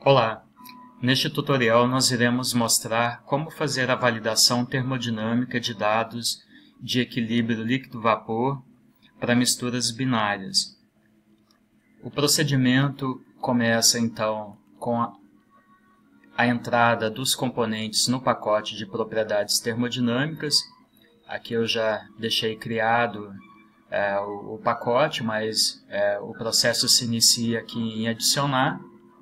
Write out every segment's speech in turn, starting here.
Olá! Neste tutorial nós iremos mostrar como fazer a validação termodinâmica de dados de equilíbrio líquido-vapor para misturas binárias. O procedimento começa então com a entrada dos componentes no pacote de propriedades termodinâmicas. Aqui eu já deixei criado o pacote, mas o processo se inicia aqui em adicionar.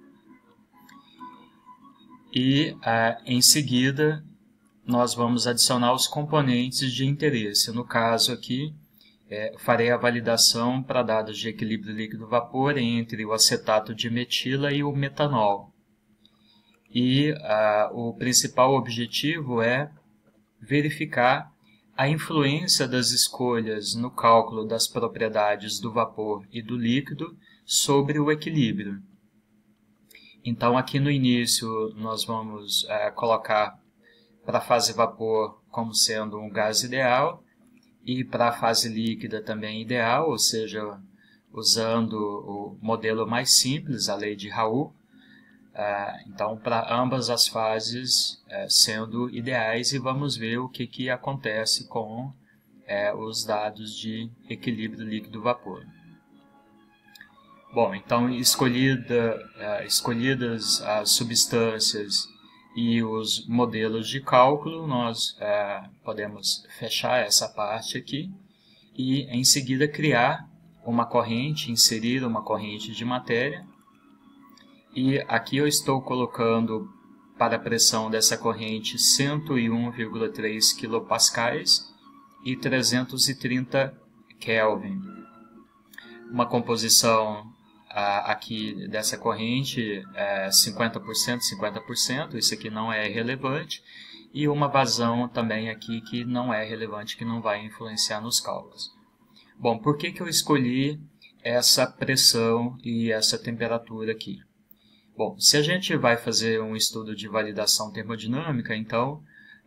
E, em seguida, nós vamos adicionar os componentes de interesse. No caso aqui, farei a validação para dados de equilíbrio líquido-vapor entre o acetato de metila e o metanol. E o principal objetivo é verificar a influência das escolhas no cálculo das propriedades do vapor e do líquido sobre o equilíbrio. Então, aqui no início, nós vamos colocar para a fase vapor como sendo um gás ideal e para a fase líquida também ideal, ou seja, usando o modelo mais simples, a lei de Raoult. Então, para ambas as fases sendo ideais, e vamos ver o que acontece com os dados de equilíbrio líquido-vapor. Bom, então, escolhidas as substâncias e os modelos de cálculo, nós podemos fechar essa parte aqui e, em seguida, criar uma corrente, inserir uma corrente de matéria. E aqui eu estou colocando para a pressão dessa corrente 101,3 kPa e 330 Kelvin. Uma composição aqui dessa corrente é 50%, 50%, isso aqui não é relevante, e uma vazão também aqui que não é relevante, que não vai influenciar nos cálculos. Bom, por que eu escolhi essa pressão e essa temperatura aqui? Bom, se a gente vai fazer um estudo de validação termodinâmica, então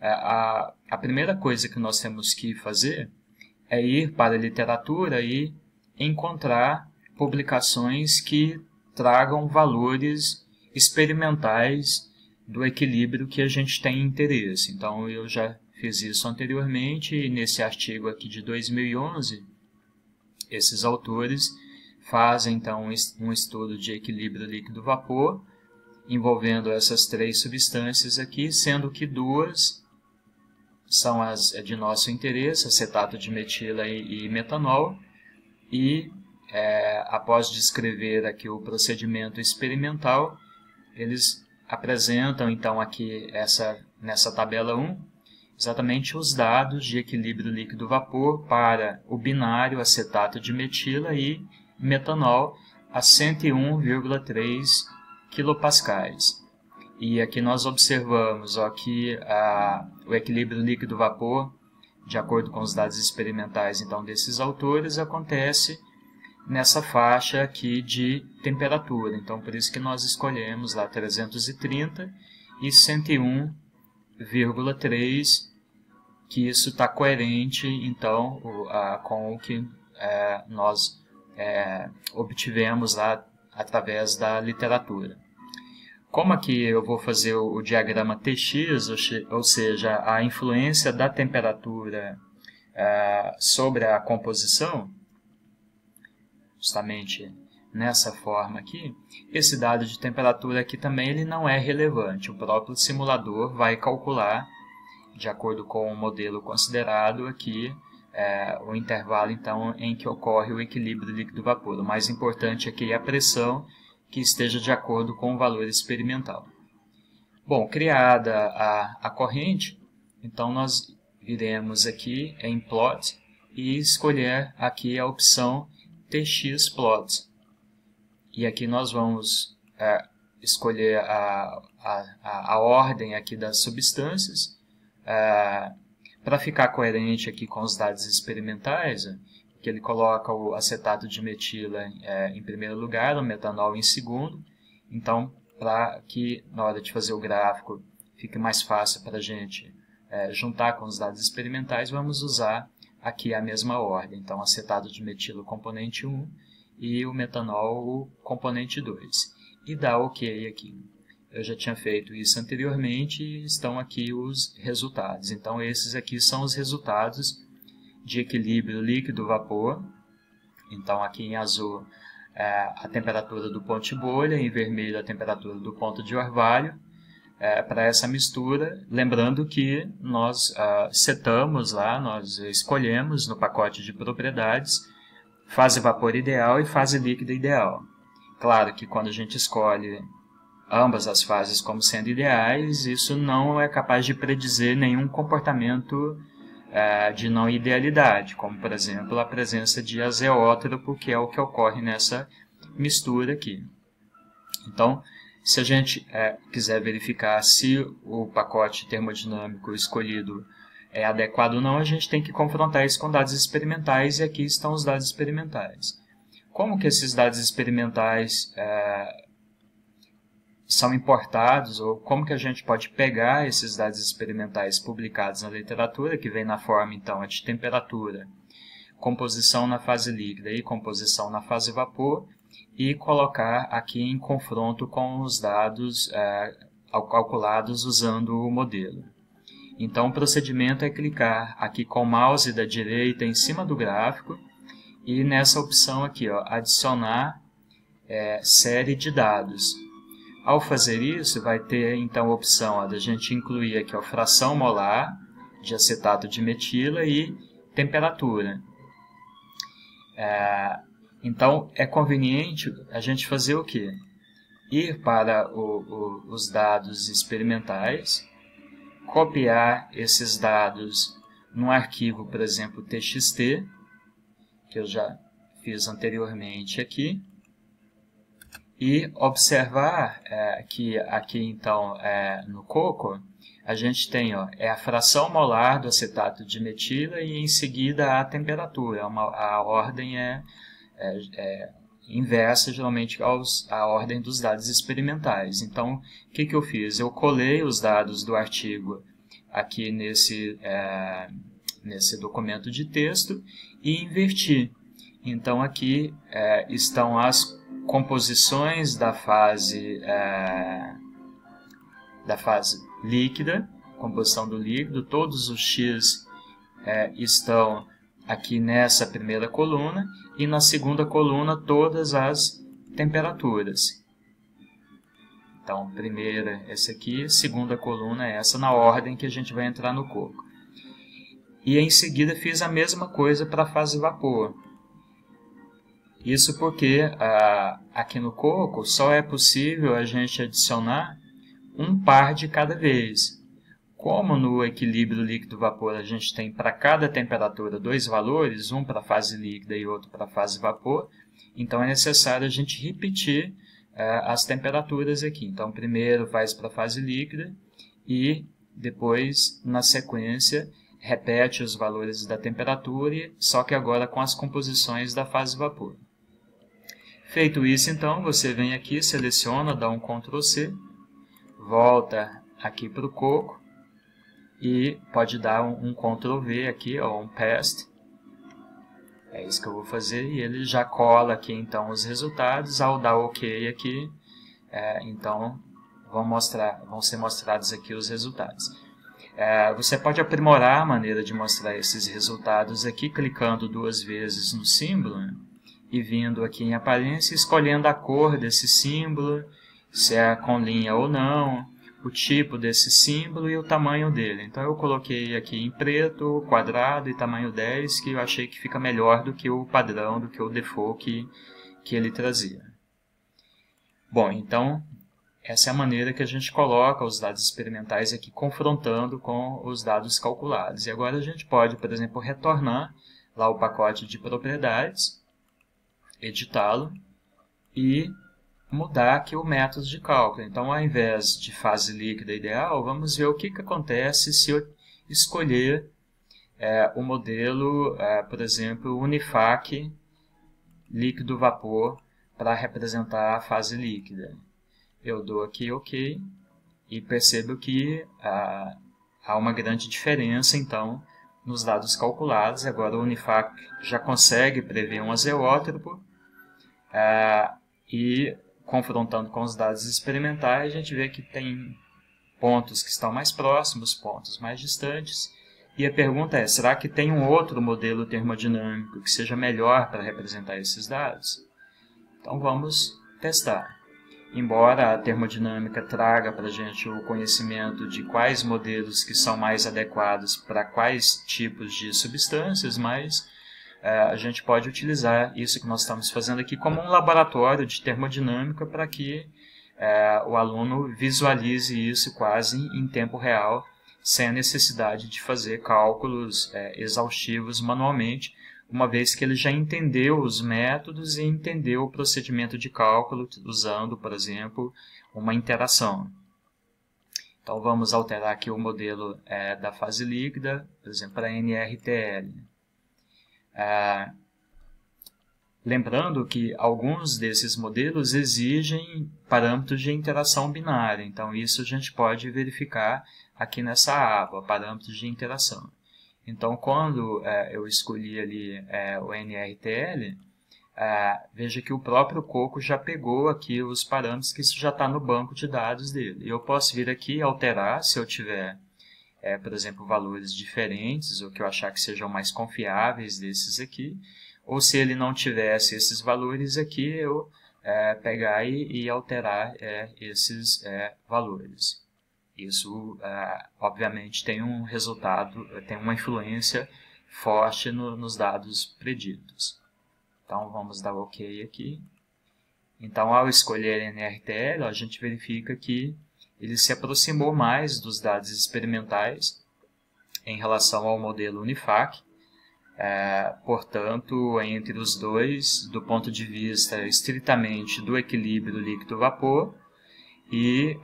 a primeira coisa que nós temos que fazer é ir para a literatura e encontrar publicações que tragam valores experimentais do equilíbrio que a gente tem interesse. Então, eu já fiz isso anteriormente e nesse artigo aqui de 2011, esses autores fazem então um estudo de equilíbrio líquido-vapor envolvendo essas três substâncias aqui, sendo que duas são as de nosso interesse, acetato de metila e metanol, e após descrever aqui o procedimento experimental, eles apresentam então aqui nessa tabela 1 exatamente os dados de equilíbrio líquido-vapor para o binário acetato de metila e metanol a 101,3 kPa. E aqui nós observamos que o equilíbrio líquido-vapor, de acordo com os dados experimentais então, desses autores, acontece nessa faixa aqui de temperatura. Então, por isso que nós escolhemos lá 330 e 101,3, que isso está coerente então com o que nós obtivemos lá através da literatura. Como aqui eu vou fazer o diagrama TX, ou seja, a influência da temperatura sobre a composição, justamente nessa forma aqui, esse dado de temperatura aqui também ele não é relevante. O próprio simulador vai calcular, de acordo com o modelo considerado aqui, o intervalo então, em que ocorre o equilíbrio líquido-vapor. O mais importante aqui é a pressão que esteja de acordo com o valor experimental. Bom, criada a corrente, então nós iremos aqui em Plot e escolher aqui a opção TX-Plot. E aqui nós vamos escolher a ordem aqui das substâncias. Para ficar coerente aqui com os dados experimentais, que ele coloca o acetato de metila em primeiro lugar, o metanol em segundo. Então, para que na hora de fazer o gráfico fique mais fácil para a gente juntar com os dados experimentais, vamos usar aqui a mesma ordem. Então, acetato de metila, componente 1, e o metanol, o componente 2. E dá OK aqui. eu já tinha feito isso anteriormente e estão aqui os resultados. Então, esses aqui são os resultados de equilíbrio líquido-vapor. Então, aqui em azul a temperatura do ponto de bolha, em vermelho a temperatura do ponto de orvalho para essa mistura. Lembrando que nós setamos lá, nós escolhemos no pacote de propriedades fase vapor ideal e fase líquida ideal. Claro que quando a gente escolhe ambas as fases como sendo ideais, isso não é capaz de predizer nenhum comportamento de não idealidade, como por exemplo a presença de azeótropo, que é o que ocorre nessa mistura aqui. Então, se a gente quiser verificar se o pacote termodinâmico escolhido é adequado ou não, a gente tem que confrontar isso com dados experimentais, e aqui estão os dados experimentais. Como que esses dados experimentais são importados, ou como que a gente pode pegar esses dados experimentais publicados na literatura, que vem na forma, então, de temperatura, composição na fase líquida e composição na fase vapor, e colocar aqui em confronto com os dados calculados usando o modelo. Então, o procedimento é clicar aqui com o mouse da direita em cima do gráfico, e nessa opção aqui, adicionar série de dados. Ao fazer isso, vai ter então a opção da gente incluir aqui a fração molar de acetato de metila e temperatura. Então, é conveniente a gente fazer o quê? Ir para os dados experimentais, copiar esses dados num arquivo, por exemplo, TXT, que eu já fiz anteriormente aqui, e observar que aqui, então, no coco, a gente tem a fração molar do acetato de metila e, em seguida, a temperatura. A ordem é inversa, geralmente, à ordem dos dados experimentais. Então, o que eu fiz? Eu colei os dados do artigo aqui nesse documento de texto e inverti. Então, aqui estão as composições da fase líquida, composição do líquido. Todos os X estão aqui nessa primeira coluna, e na segunda coluna todas as temperaturas. Então, primeira essa aqui, segunda coluna essa, na ordem que a gente vai entrar no coco. E em seguida fiz a mesma coisa para a fase vapor. Isso porque aqui no coco só é possível a gente adicionar um par de cada vez. Como no equilíbrio líquido-vapor a gente tem para cada temperatura dois valores, um para a fase líquida e outro para a fase vapor, então é necessário a gente repetir as temperaturas aqui. Então, primeiro faz para a fase líquida e depois, na sequência, repete os valores da temperatura, só que agora com as composições da fase vapor. Feito isso, então, você vem aqui, seleciona, dá um Ctrl C, volta aqui para o coco e pode dar um Ctrl V aqui, um Paste. É isso que eu vou fazer, e ele já cola aqui então os resultados. Ao dar OK aqui, então vão ser mostrados aqui os resultados. Você pode aprimorar a maneira de mostrar esses resultados aqui, clicando duas vezes no símbolo, né? E vindo aqui em aparência, escolhendo a cor desse símbolo, se é com linha ou não, o tipo desse símbolo e o tamanho dele. Então eu coloquei aqui em preto, quadrado e tamanho 10, que eu achei que fica melhor do que o padrão, do que o default que ele trazia. Bom, então essa é a maneira que a gente coloca os dados experimentais aqui, confrontando com os dados calculados. E agora a gente pode, por exemplo, retornar lá o pacote de propriedades, editá-lo e mudar aqui o método de cálculo. Então, ao invés de fase líquida ideal, vamos ver o que acontece se eu escolher o modelo, por exemplo, Unifac líquido-vapor para representar a fase líquida. Eu dou aqui OK e percebo que há uma grande diferença, então, nos dados calculados. Agora o Unifac já consegue prever um azeótropo e confrontando com os dados experimentais, a gente vê que tem pontos que estão mais próximos, pontos mais distantes. E a pergunta é, será que tem um outro modelo termodinâmico que seja melhor para representar esses dados? Então vamos testar. Embora a termodinâmica traga para a gente o conhecimento de quais modelos que são mais adequados para quais tipos de substâncias, mas a gente pode utilizar isso que nós estamos fazendo aqui como um laboratório de termodinâmica para que o aluno visualize isso quase em tempo real, sem a necessidade de fazer cálculos exaustivos manualmente, uma vez que ele já entendeu os métodos e entendeu o procedimento de cálculo usando, por exemplo, uma interação. Então vamos alterar aqui o modelo da fase líquida, por exemplo, para NRTL. Lembrando que alguns desses modelos exigem parâmetros de interação binária, então isso a gente pode verificar aqui nessa aba, parâmetros de interação. Então, quando eu escolhi ali o NRTL, veja que o próprio Coco já pegou aqui os parâmetros, que isso já está no banco de dados dele. Eu posso vir aqui e alterar se eu tiver, por exemplo, valores diferentes, ou que eu achar que sejam mais confiáveis desses aqui, ou se ele não tivesse esses valores aqui, eu pegar e alterar esses valores. Isso, obviamente, tem um resultado, tem uma influência forte nos dados preditos. Então, vamos dar OK aqui. Então, ao escolher NRTL, a gente verifica que ele se aproximou mais dos dados experimentais em relação ao modelo Unifac. Portanto, entre os dois, do ponto de vista estritamente do equilíbrio líquido-vapor e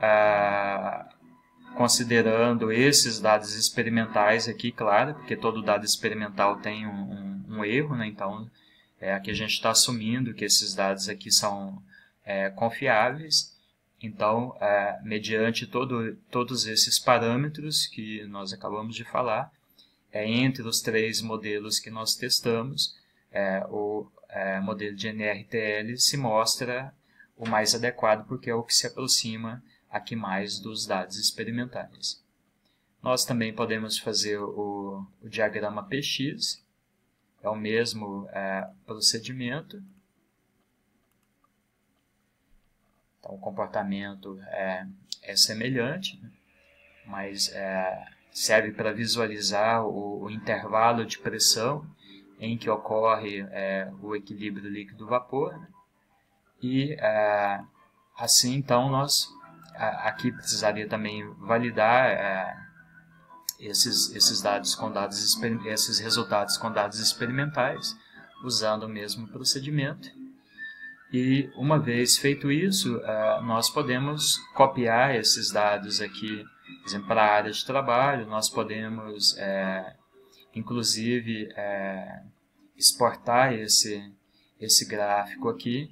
considerando esses dados experimentais aqui, claro, porque todo dado experimental tem um erro, né? Então aqui a gente está assumindo que esses dados aqui são confiáveis. Então, mediante todos esses parâmetros que nós acabamos de falar, entre os três modelos que nós testamos, o modelo de NRTL se mostra o mais adequado, porque é o que se aproxima aqui mais dos dados experimentais. Nós também podemos fazer o diagrama PX, é o mesmo procedimento. Então, o comportamento é semelhante, mas serve para visualizar o intervalo de pressão em que ocorre o equilíbrio líquido-vapor. E assim, então, nós aqui precisaria também validar esses dados com esses resultados com dados experimentais, usando o mesmo procedimento. E uma vez feito isso, nós podemos copiar esses dados aqui, por exemplo, para a área de trabalho. Nós podemos, inclusive, exportar esse gráfico aqui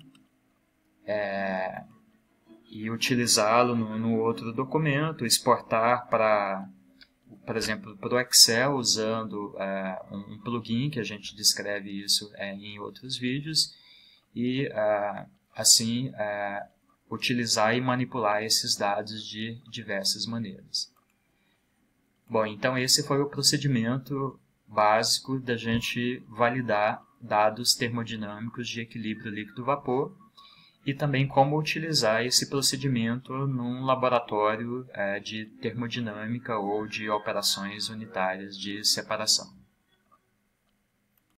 e utilizá-lo no outro documento, exportar para, por exemplo, para o Excel, usando um plugin, que a gente descreve isso em outros vídeos, e assim utilizar e manipular esses dados de diversas maneiras. Bom, então esse foi o procedimento básico da gente validar dados termodinâmicos de equilíbrio líquido-vapor e também como utilizar esse procedimento num laboratório de termodinâmica ou de operações unitárias de separação.